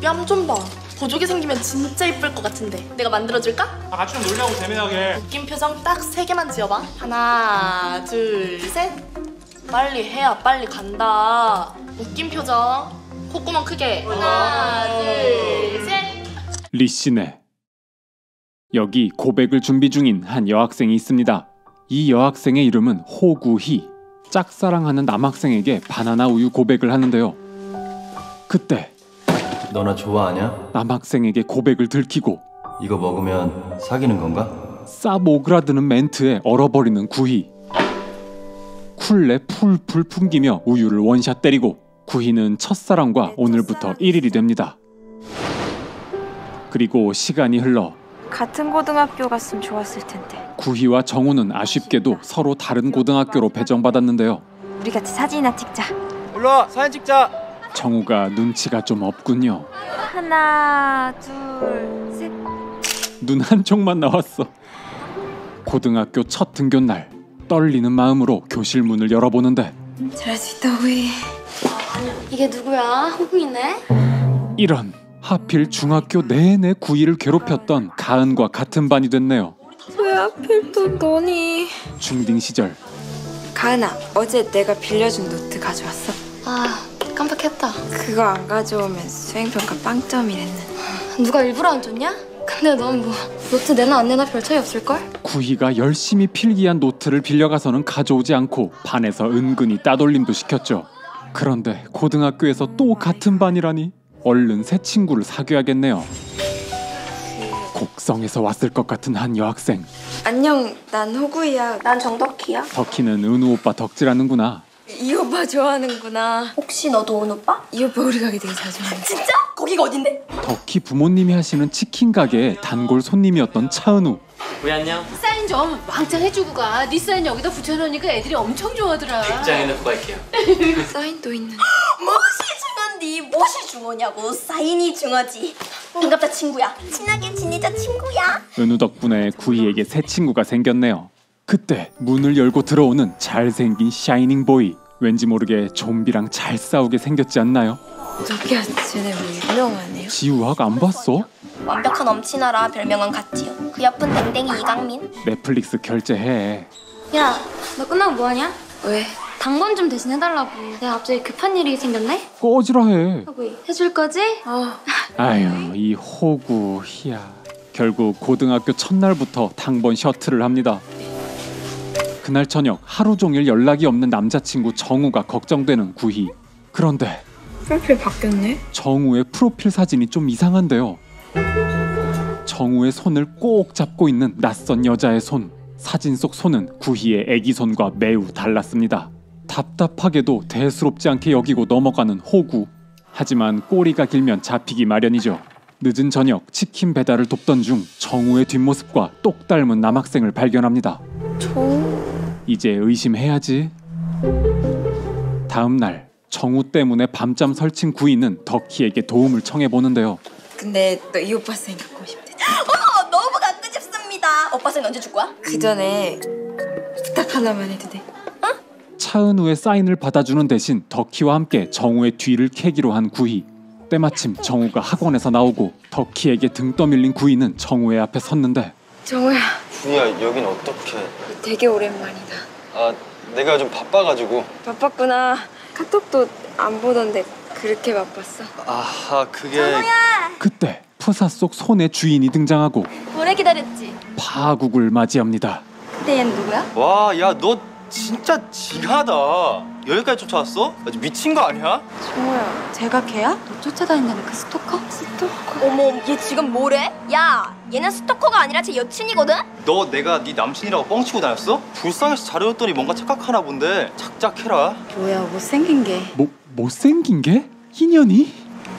뺨 좀 봐. 보조개 생기면 진짜 이쁠 것 같은데. 내가 만들어줄까? 같이 좀 놀자고 재미나게. 웃긴 표정 딱 3개만 지어봐. 하나, 둘, 셋. 빨리 해야 빨리 간다. 웃긴 표정. 콧구멍 크게. 하나, 둘, 셋. 리씨네. 여기 고백을 준비 중인 한 여학생이 있습니다. 이 여학생의 이름은 호구희. 짝사랑하는 남학생에게 바나나 우유 고백을 하는데요. 그때 너 나 좋아하냐? 남학생에게 고백을 들키고 이거 먹으면 사귀는 건가? 쌉 오그라드는 멘트에 얼어버리는 구희. 쿨레 풀풀 풍기며 우유를 원샷 때리고 구희는 첫사랑과 오늘부터 1일이 됩니다. 그리고 시간이 흘러 같은 고등학교 갔으면 좋았을 텐데. 구희와 정우는 아쉽게도 서로 다른 고등학교로 배정받았는데요. 우리 같이 사진이나 찍자. 일로와 사진 찍자. 정우가 눈치가 좀 없군요. 하나, 둘, 셋. 눈 한쪽만 나왔어. 고등학교 첫 등교날 떨리는 마음으로 교실 문을 열어보는데 잘할 수 있다 우리. 이게 누구야? 호궁이네? 이런, 하필 중학교 내내 구희를 괴롭혔던 가은과 같은 반이 됐네요. 왜 하필 또 너니? 중딩 시절 가은아, 어제 내가 빌려준 노트 가져왔어? 아, 깜빡했다. 그거 안 가져오면 수행평가 빵점이랬는. 누가 일부러 안 줬냐? 근데 넌 뭐 노트 내나 안 내나 별 차이 없을걸? 구희가 열심히 필기한 노트를 빌려가서는 가져오지 않고 반에서 은근히 따돌림도 시켰죠. 그런데 고등학교에서 또 같은 반이라니 얼른 새 친구를 사귀어야겠네요. 곡성에서 왔을 것 같은 한 여학생. 안녕, 난 호구이야. 난 정덕희야. 덕희는 은우 오빠 덕질하는구나. 이 오빠 좋아하는구나. 혹시 너도 온 오빠? 이 오빠 우리 가게 되게 자주 하는. 진짜? 거기가 어딘데? 덕희 부모님이 하시는 치킨 가게의 단골 손님이었던 차은우. 우리 안녕. 사인 좀 왕창 해주고 가. 네 사인 여기다 붙여놓으니까 애들이 엄청 좋아하더라. 입장에 넣고 갈게요. 사인도 있는. 무엇이 중요한디? 무엇이 중요냐고. 사인이 중요하지. 반갑다 친구야. 친하게 지내자 친구야. 은우 덕분에 구희에게 새 친구가 생겼네요. 그때 문을 열고 들어오는 잘생긴 샤이닝 보이. 왠지 모르게 좀비랑 잘 싸우게 생겼지 않나요? 저기야, 쟤네 뭐 유명하네요. 지우학 안 봤어? 완벽한 엄친아라 별명은 같지요. 그 옆은 댕댕이 이강민. 넷플릭스 결제해. 야, 너 끝나고 뭐하냐? 왜? 당번 좀 대신 해달라고. 내가 갑자기 급한 일이 생겼네? 꺼지라 해. 해줄 거지? 아유, 이 호구희야. 결국 고등학교 첫날부터 당번 셔틀을 합니다. 그날 저녁 하루 종일 연락이 없는 남자친구 정우가 걱정되는 구희. 그런데 프로필 바뀌었네? 정우의 프로필 사진이 좀 이상한데요. 정우의 손을 꼭 잡고 있는 낯선 여자의 손. 사진 속 손은 구희의 애기 손과 매우 달랐습니다. 답답하게도 대수롭지 않게 여기고 넘어가는 호구. 하지만 꼬리가 길면 잡히기 마련이죠. 늦은 저녁 치킨 배달을 돕던 중 정우의 뒷모습과 똑 닮은 남학생을 발견합니다. 이제 의심해야지. 다음 날 정우 때문에 밤잠 설친 구이는 덕희에게 도움을 청해보는데요. 근데 너 이 오빠 사인 갖고 싶대. 어머, 너무 갖고 싶습니다. 오빠 사인 언제 줄 거야? 그 전에 부탁 하나만 해도 돼? 차은우의 사인을 받아주는 대신 덕희와 함께 정우의 뒤를 캐기로 한 구희. 때마침 정우가 학원에서 나오고 덕희에게 등 떠밀린 구희는 정우의 앞에 섰는데 정우야, 준이야 여긴 어떻게? 되게 오랜만이다. 아 내가 요즘 바빠가지고. 바빴구나. 카톡도 안 보던데 그렇게 바빴어? 아하 그게. 그때 푸사 속 손의 주인이 등장하고 오래 기다렸지? 파국을 맞이합니다. 근데 얘는 누구야? 와 야 너 진짜 징하다. 여기까지 쫓아왔어? 아주 미친 거 아니야? 정우야, 제가 걔야? 너 쫓아다닌다는 그 스토커? 스토커. 어머, 얘 지금 뭐래? 야, 얘는 스토커가 아니라 제 여친이거든? 너 내가 네 남친이라고 뻥치고 다녔어? 불쌍해서 잘해줬더니 뭔가 착각하나 본데 착착해라. 뭐야, 못생긴 게. 못생긴 게? 인연이?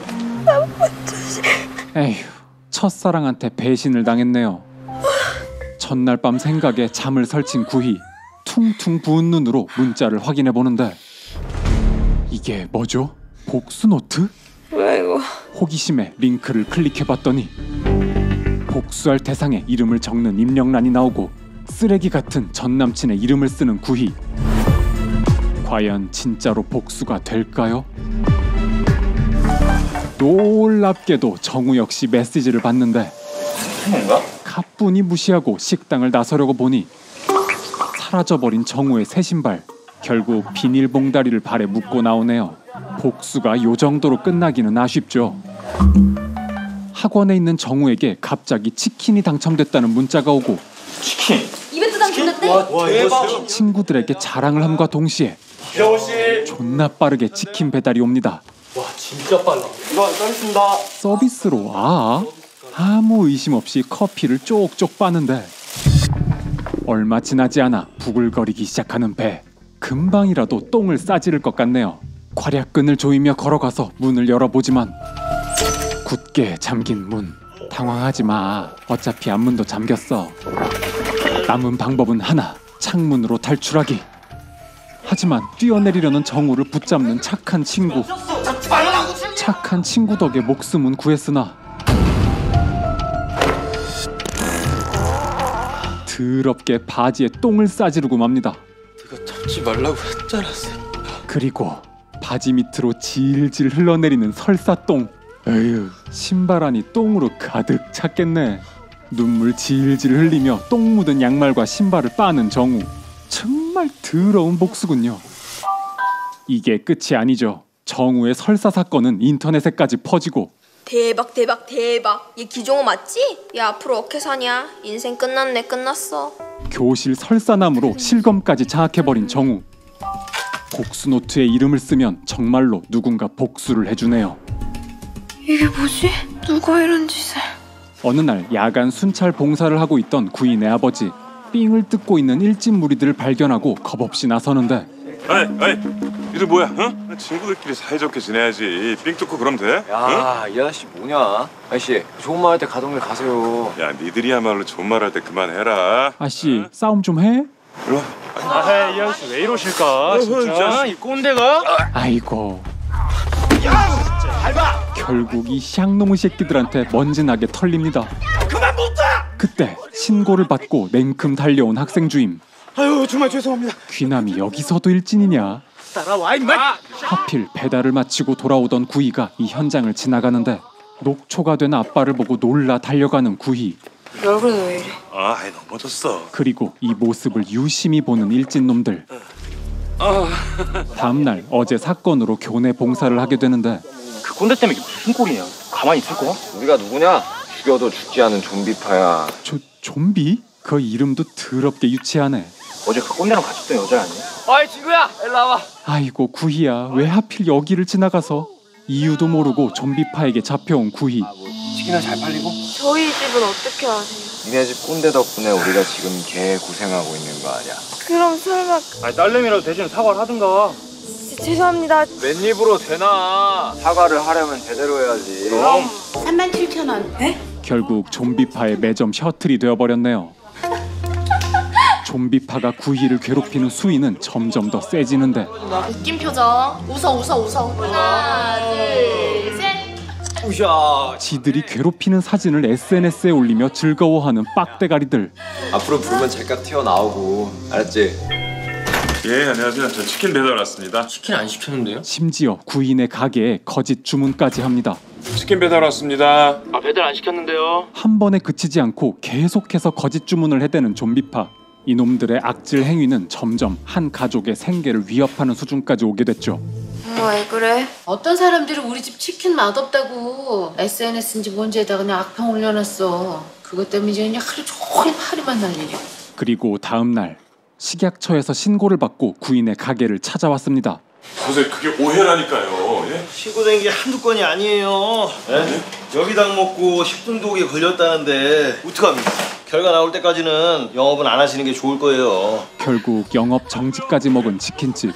에휴, 첫사랑한테 배신을 당했네요. 첫날 밤 생각에 잠을 설친 구희. 퉁퉁 부은 눈으로 문자를 확인해 보는데 이게 뭐죠? 복수 노트? 뭐야 이거? 호기심에 링크를 클릭해 봤더니 복수할 대상에 이름을 적는 입력란이 나오고 쓰레기 같은 전 남친의 이름을 쓰는 구희. 과연 진짜로 복수가 될까요? 놀랍게도 정우 역시 메시지를 받는데 뭔가? 가뿐히 무시하고 식당을 나서려고 보니 사라져버린 정우의 새 신발. 결국 비닐봉다리를 발에 묶고 나오네요. 복수가 요 정도로 끝나기는 아쉽죠. 학원에 있는 정우에게 갑자기 치킨이 당첨됐다는 문자가 오고 치킨. 이벤트 당첨됐대. 와 대박. 친구들에게 자랑을 함과 동시에 존나 빠르게 치킨 배달이 옵니다. 와 진짜 빨라. 이거 써있습니다. 서비스로 아무 의심 없이 커피를 쪽쪽 빠는데 얼마 지나지 않아 부글거리기 시작하는 배. 금방이라도 똥을 싸지를 것 같네요. 괄약근을 조이며 걸어가서 문을 열어보지만 굳게 잠긴 문. 당황하지 마. 어차피 앞문도 잠겼어. 남은 방법은 하나. 창문으로 탈출하기. 하지만 뛰어내리려는 정우를 붙잡는 착한 친구. 착한 친구 덕에 목숨은 구했으나 더럽게 바지에 똥을 싸지르고 맙니다. 이거 잡지 말라고 했잖아. 그리고 바지 밑으로 질질 흘러내리는 설사똥. 에휴, 신발 안이 똥으로 가득 찼겠네. 눈물 질질 흘리며 똥 묻은 양말과 신발을 빠는 정우. 정말 더러운 복수군요. 이게 끝이 아니죠. 정우의 설사 사건은 인터넷에까지 퍼지고 대박 대박 대박. 얘 기종호 맞지? 야 앞으로 어떻게 사냐? 인생 끝났네 끝났어. 교실 설사남으로 실검까지 장악해버린 정우. 복수 노트에 이름을 쓰면 정말로 누군가 복수를 해주네요. 이게 뭐지? 누가 이런 짓을? 어느 날 야간 순찰 봉사를 하고 있던 구인의 아버지. 삥을 뜯고 있는 일진 무리들을 발견하고 겁없이 나서는데 아이, 이들 뭐야? 어? 친구들끼리 사이좋게 지내야지. 삥 뜯고 그럼 돼? 야, 이 아저씨 뭐냐? 아저씨, 좋은 말 할 때 가던 길 가세요. 야, 니들이야말로 좋은 말 할 때 그만해라. 아씨 싸움 좀 해? 일로 와. 아, 이 아저씨 왜 이러실까? 진짜 이 꼰대가? 아이고. 결국 이 샹놈의 새끼들한테 먼지나게 털립니다. 그때 신고를 받고 냉큼 달려온 학생 주임. 아유 정말 죄송합니다. 귀남이 여기서도 일진이냐? 따라와 임마. 하필 배달을 마치고 돌아오던 구이가 이 현장을 지나가는데 녹초가 된 아빠를 보고 놀라 달려가는 구이. 얼굴이 왜 이래? 아이, 넘어졌어. 그리고 이 모습을 유심히 보는 일진놈들. 다음날 어제 사건으로 교내 봉사를 하게 되는데 그 꼰대 때문에 이게 무슨 꼴이냐? 가만히 있을 거야? 우리가 누구냐? 죽여도 죽지 않은 좀비파야. 좀비? 그 이름도 더럽게 유치하네. 어제 그 꼰대랑 같이 있던 여자 아니야? 어이 친구야 일로 와봐. 아이고 구희야, 왜 하필 여기를 지나가서? 이유도 모르고 좀비파에게 잡혀온 구희. 치킨은 잘 팔리고? 저희 집은 어떻게 아세요? 니네 집 꼰대 덕분에 우리가 지금 개 고생하고 있는 거 아니야? 그럼 설마 아니 딸내미라도 대신 사과를 하든가. 죄송합니다. 맨입으로 되나? 사과를 하려면 제대로 해야지. 그럼 37,000원. 결국 좀비파의 매점 셔틀이 되어버렸네요. 좀비파가 구희를 괴롭히는 수위는 점점 더 세지는데 웃긴 표정. 웃어. 하나, 둘, 셋. 우샤. 지들이 괴롭히는 사진을 SNS에 올리며 즐거워하는 빡대가리들. 앞으로 부르면 제깍 튀어나오고. 알았지? 예, 안녕하세요. 저 치킨 배달 왔습니다. 치킨 안 시켰는데요? 심지어 구인의 가게에 거짓 주문까지 합니다. 치킨 배달 왔습니다. 아 배달 안 시켰는데요. 한 번에 그치지 않고 계속해서 거짓 주문을 해대는 좀비파. 이놈들의 악질 행위는 점점 한 가족의 생계를 위협하는 수준까지 오게 됐죠. 왜 그래? 어떤 사람들이 우리 집 치킨 맛없다고 SNS인지 뭔지에다가 그냥 악평 올려놨어. 그것 때문에 이제 그냥 하루 종일 파리만 날리려. 그리고 다음 날 식약처에서 신고를 받고 구인의 가게를 찾아왔습니다. 선생님, 그게 오해라니까요. 예? 신고된 게 한두 건이 아니에요. 예? 여기당 먹고 식중독에 걸렸다는데 어떡합니까? 결과 나올 때까지는 영업은 안 하시는 게 좋을 거예요. 결국 영업 정지까지 먹은 치킨집.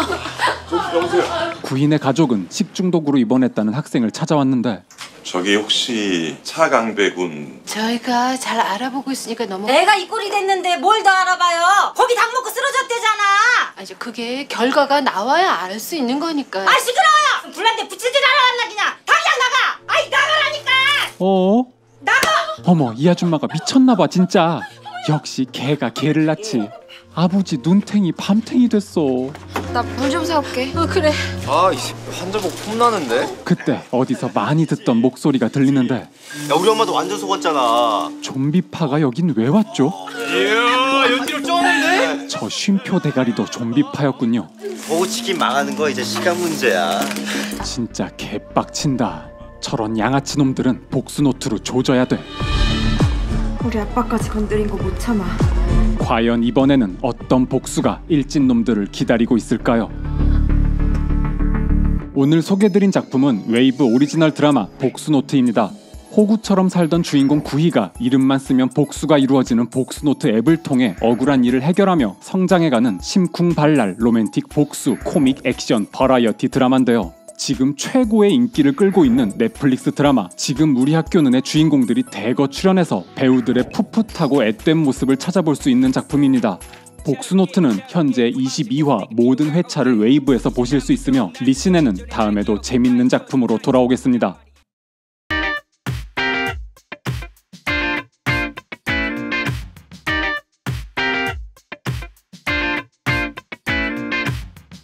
구인의 가족은 식중독으로 입원했다는 학생을 찾아왔는데 저기 혹시 차강배군? 저희가 잘 알아보고 있으니까 너무. 내가 이 꼴이 됐는데 뭘 더 알아봐요? 거기 닭 먹고 쓰러졌대잖아. 아니 그게 결과가 나와야 알 수 있는 거니까. 아 시끄러워요. 불난데 붙이질 않았나 그냥. 당장 나가. 아이 나가라니까. 나가. 어머, 이 아줌마가 미쳤나봐 진짜. 역시 개가 개를 낳지. 아버지 눈탱이 밤탱이 됐어. 나 물 좀 사올게. 그래. 아, 이 환자복 폼나는데? 그때 어디서 많이 듣던 목소리가 들리는데 야, 우리 엄마도 완전 속았잖아. 좀비파가 여긴 왜 왔죠? 이야, 연기를 쩌는데? 저 쉼표 대가리도 좀비파였군요. 보고치킨 망하는 거 이제 시간 문제야. 진짜 개빡친다. 저런 양아치 놈들은 복수노트로 조져야 돼. 우리 아빠까지 건드린 거 못 참아. 과연 이번에는 어떤 복수가 일진 놈들을 기다리고 있을까요? 오늘 소개드린 작품은 웨이브 오리지널 드라마 복수노트입니다. 호구처럼 살던 주인공 구희가 이름만 쓰면 복수가 이루어지는 복수노트 앱을 통해 억울한 일을 해결하며 성장해가는 심쿵발랄 로맨틱 복수 코믹 액션 버라이어티 드라마인데요. 지금 최고의 인기를 끌고 있는 넷플릭스 드라마 지금 우리 학교는의 주인공들이 대거 출연해서 배우들의 풋풋하고 앳된 모습을 찾아볼 수 있는 작품입니다. 복수노트는 현재 22화 모든 회차를 웨이브에서 보실 수 있으며 리신에는 다음에도 재밌는 작품으로 돌아오겠습니다.